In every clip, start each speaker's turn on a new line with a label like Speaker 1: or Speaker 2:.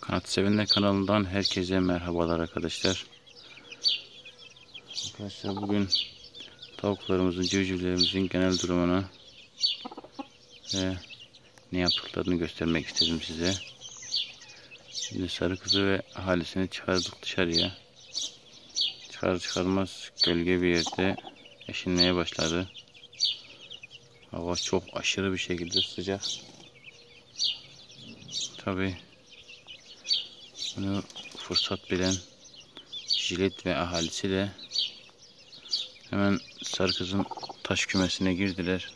Speaker 1: At Sevenler kanalından herkese merhabalar arkadaşlar. Arkadaşlar bugün tavuklarımızın, civcivlerimizin genel durumunu ve ne yaptıklarını göstermek istedim size. Şimdi sarı kızı ve ahalisini çıkardık dışarıya. Çıkar çıkarmaz gölge bir yerde eşinmeye başladı. Hava çok aşırı bir şekilde sıcak. Tabii bunu fırsat bilen Jilet ve ahalisi de hemen sarı kızın taş kümesine girdiler.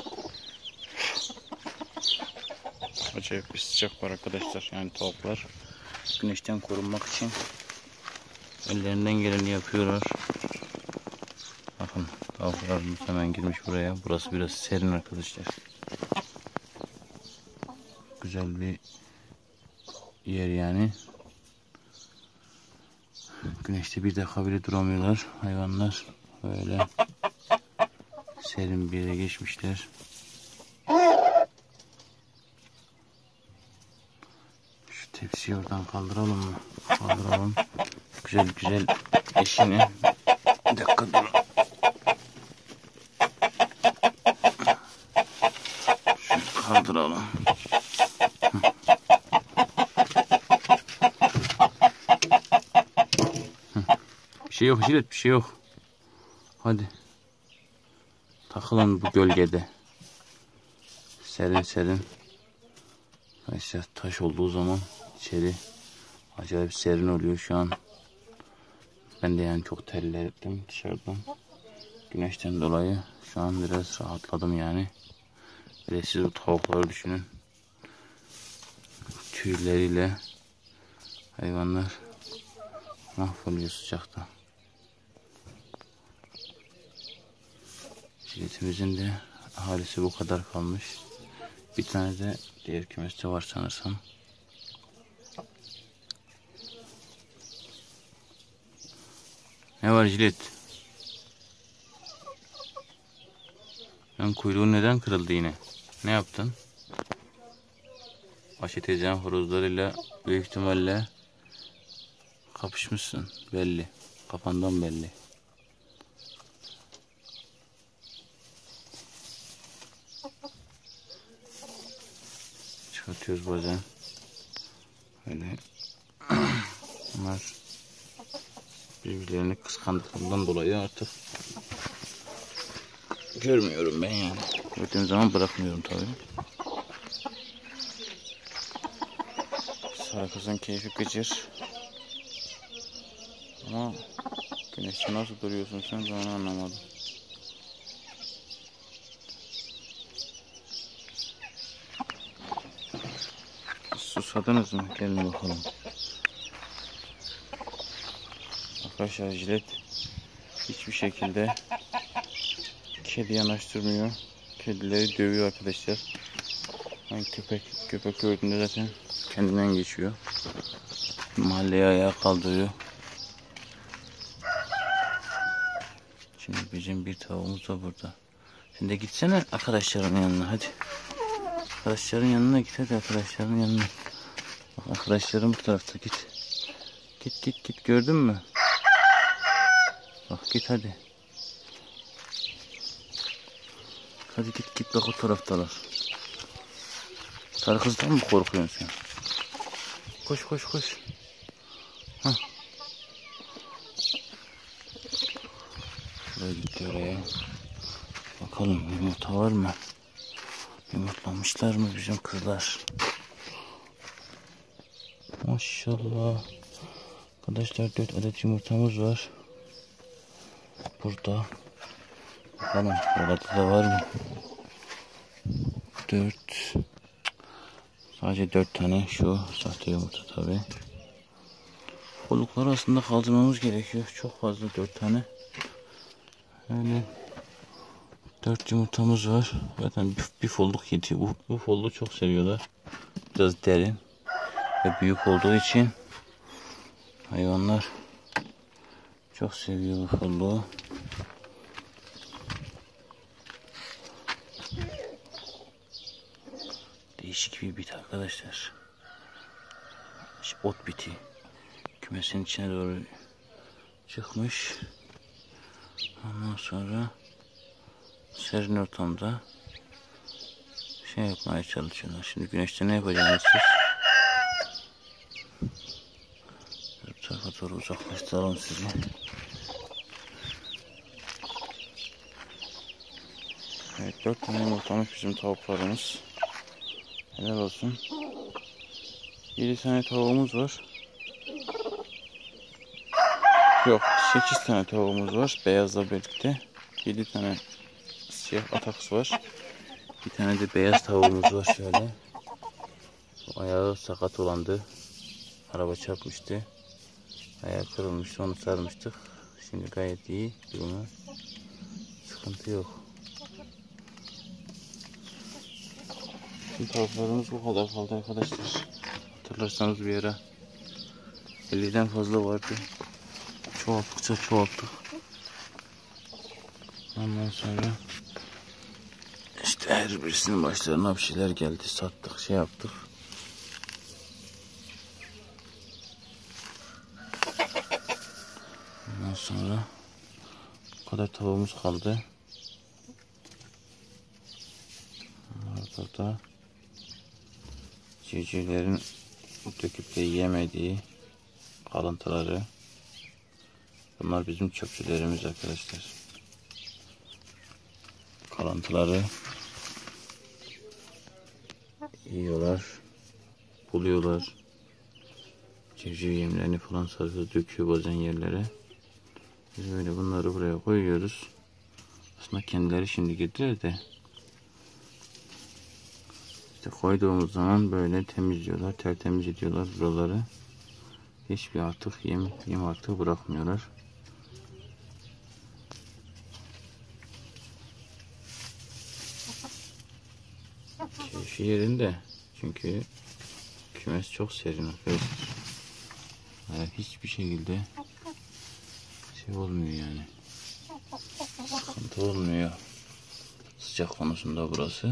Speaker 1: Acayip bir sıcak var arkadaşlar. Yani tavuklar güneşten korunmak için ellerinden geleni yapıyorlar. Bakın tavuklarımız hemen girmiş buraya. Burası biraz serin arkadaşlar. Güzel bir yer yani. Güneşte bir dakika bile duramıyorlar hayvanlar. Böyle serin bir yere geçmişler. Şu tepsiyi oradan kaldıralım mı? Kaldıralım. Güzel güzel eşini. Bir dakika durun. Şunu kaldıralım. Bir şey yok Jilet, bir şey yok. Hadi. Takılın bu gölgede. Serin serin. Arkadaşlar taş olduğu zaman içeri acayip serin oluyor şu an. Ben de yani çok terledim dışarıdan. Güneşten dolayı şu an biraz rahatladım yani. Ve siz bu tavukları düşünün. Tüyleriyle hayvanlar mahvoluyor sıcakta. Jiletimizin de ahalisi bu kadar kalmış. Bir tane de diğer kümeste var sanırsam. Ne var Jilet? Kuyruğun neden kırıldı yine? Ne yaptın? Ayşe teyzenin horozlarıyla büyük ihtimalle kapışmışsın. Belli. Kafandan belli. Çıkartıyoruz bazen. Öyle. Bunlar birbirlerini kıskandıklarından dolayı artık görmüyorum ben yani. Gördüğüm zaman bırakmıyorum tabii. Sarı kızın keyfi gıcır. Ama güneşte nasıl duruyorsun sen, ben onu anlamadım. Susadınız mı? Gelin bakalım. Arkadaşlar Jilet hiçbir şekilde kedi yanaştırmıyor. Kedileri dövüyor arkadaşlar. Yani köpek gördüğünde zaten kendinden geçiyor. Mahalleye ayağa kaldırıyor. Şimdi bizim bir tavuğumuz da burada. Sen de gitsene arkadaşların yanına hadi. Arkadaşların yanına git hadi, arkadaşların yanına. Bak arkadaşlarım bu tarafta, git. Git gördün mü? Bak git hadi. Hadi git bak o taraftalar. Sarı kızdan mı korkuyorsun sen? Koş. Hah. Şuraya gitti oraya. Bakalım yumurta var mı? Yumurtlamışlar mı bizim kızlar? Maşallah. Arkadaşlar 4 adet yumurtamız var. Burada. Bakalım orada da var mı? 4. Sadece 4 tane şu sahte yumurta tabi. Kolukları aslında kaldırmamız gerekiyor. Çok fazla 4 tane. Yani 4 yumurtamız var. Zaten bir folluk yetiyor. Bu folluğu çok seviyorlar. Biraz derin ve büyük olduğu için hayvanlar çok seviyor bu folluğu. Değişik bir bit arkadaşlar. ot biti. Kümesin içine doğru çıkmış. Ondan sonra serin ortamda şey yapmaya çalışıyorlar. Şimdi güneşte ne yapacağınız siz? Bu tarafa doğru uzaklaştıralım sizi. Evet, 4 tane yumurtlamış bizim tavuklarımız. Helal olsun. 7 tane tavuğumuz var. Yok, 8 tane tavuğumuz var beyazla birlikte. 7 tane siyah ataks var. Bir tane de beyaz tavuğumuz var şöyle. O ayağı sakat olandı. Araba çarpmıştı. Ayağı kırılmıştı, onu sarmıştık. Şimdi gayet iyi durumu. Sıkıntı yok. Şimdi tavuklarımız bu kadar kaldı arkadaşlar. Hatırlarsanız bir ara 50'den fazla vardı. Çoğalttıkça çoğalttık. Ondan sonra işte her birisinin başlarına bir şeyler geldi. Sattık, şey yaptık. Ondan sonra bu kadar tavuğumuz kaldı. Burada civcivlerin döküp de yemediği kalıntıları. Bunlar bizim çöpçülerimiz arkadaşlar. Kalıntıları yiyorlar, buluyorlar. Civciv yemlerini falan sarıyor, döküyor bazen yerlere. Biz böyle bunları buraya koyuyoruz. Aslında kendileri şimdi girdiler de. İşte koyduğumuz zaman böyle temizliyorlar, tertemiz ediyorlar buraları. Hiçbir artık yem artığı bırakmıyorlar. Keyfi yerinde. Çünkü kümes çok serin arkadaşlar. Yani hiçbir şekilde şey olmuyor yani. Sıkıntı olmuyor. Sıcak konusunda burası.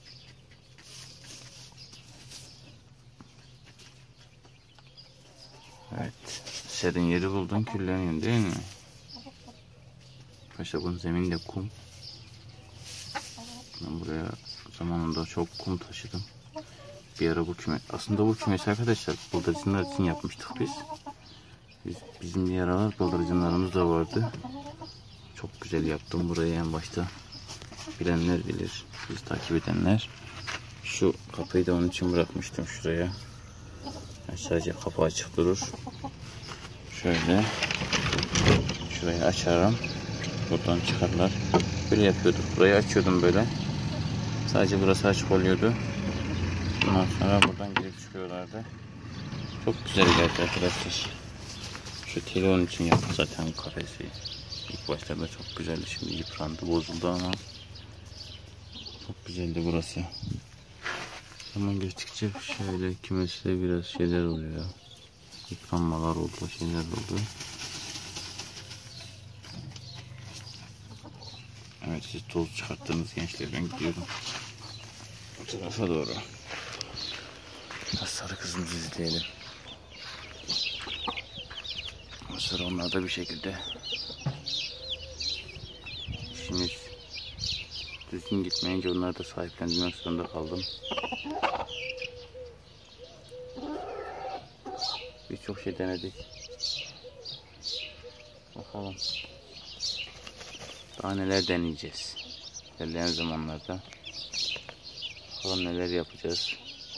Speaker 1: Evet. Serin yeri buldun, külleniyorsun değil mi? Arkadaşlar bunun zemini de kum. Ben buraya zamanında çok kum taşıdım. Bir ara bu küme, aslında bu kümesi arkadaşlar bıldırcınlar için yapmıştık biz. Bizim bir aralar bıldırcınlarımız da vardı. Çok güzel yaptım burayı en başta. Bilenler bilir, bizi takip edenler. Şu kapıyı da onun için bırakmıştım şuraya. Yani sadece kapı açık durur. Şöyle şurayı açarım. Buradan çıkarlar. Böyle yapıyorduk. Burayı açıyordum böyle. Sadece burası açık oluyordu. Ondan sonra buradan girip çıkıyorlardı. Çok güzel geldi arkadaşlar. Şu teli onun için yaptım zaten bu kafesi. İlk başlarda çok güzeldi. Şimdi yıprandı, bozuldu ama çok güzeldi burası. Zaman geçtikçe şöyle kümeste biraz şeyler oluyor. Yıpranmalar oldu, şeyler oldu. Evet, siz toz çıkarttığınız gençler, ben gidiyorum bu tarafa doğru. Sarı kızımızı izleyelim. Sonra onlar da bir şekilde işimiz düzgün gitmeyince onları da sahiplendirmek zorunda kaldım. Birçok şey denedik. Bakalım. Daha neler deneyeceğiz. İlerleyen zamanlarda. Bakalım neler yapacağız.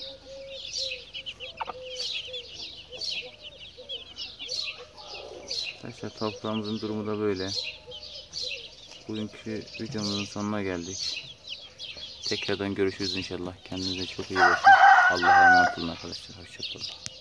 Speaker 1: Arkadaşlar tavuklarımızın durumu da böyle. Bugünkü videomuzun sonuna geldik. Tekrardan görüşürüz inşallah. Kendinize çok iyi bakın. Allah'a emanet olun arkadaşlar. Hoşça kalın.